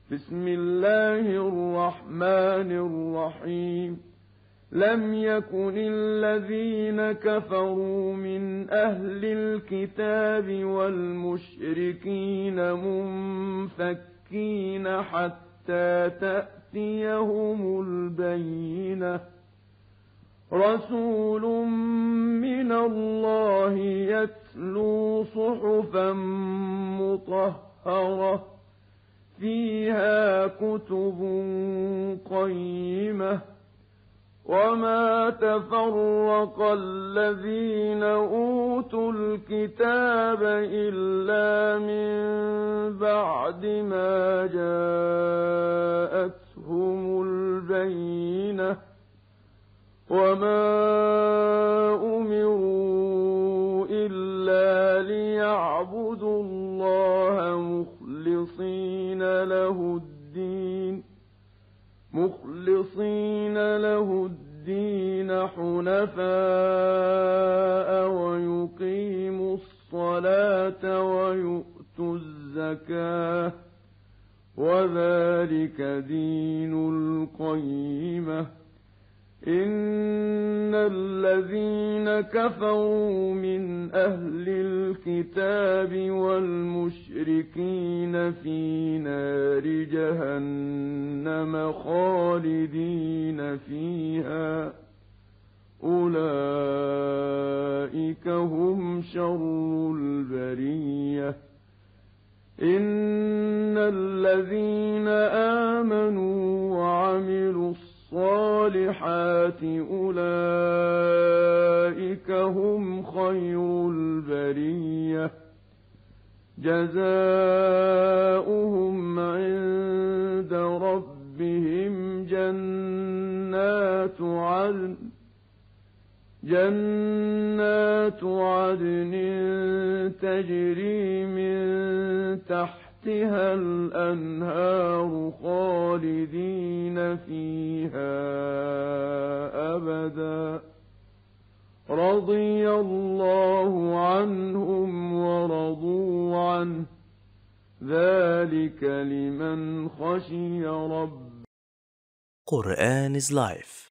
بسم الله الرحمن الرحيم. لم يكن الذين كفروا من أهل الكتاب والمشركين منفكين حتى تأتيهم البينة. رسول من الله يتلو صحفا مطهرة فيها كتب قيمة. وما تفرق الذين أوتوا الكتاب إلا من بعد ما جاءتهم البينة. وما أمروا إلا ليعبدوا الله مخلصين له الدين حنفاء ويقيموا الصلاة ويؤتوا الزكاة وذلك دين القيمة. إن الذين كفروا من أهل الكتاب والمشركين في نار جهنم خالدين فيها أولئك هم شر البرية. إن الذين آمنوا وعملوا الصالحات أولئك هم خير البرية. جزاؤهم عند ربهم جنات عدن تجري من تحتها الأنهار خالدين فيها أبدا. رضي الله عنهم ورضوا عنه ذلك لمن خشي ربه. Quran is life.